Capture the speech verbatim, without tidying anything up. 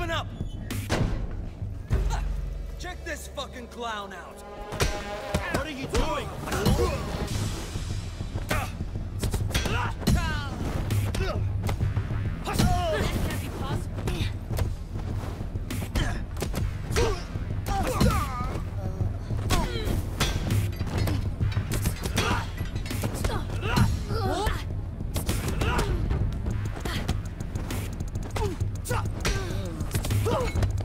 Open up! Check this fucking clown out! What are you doing? That can't be possible. What?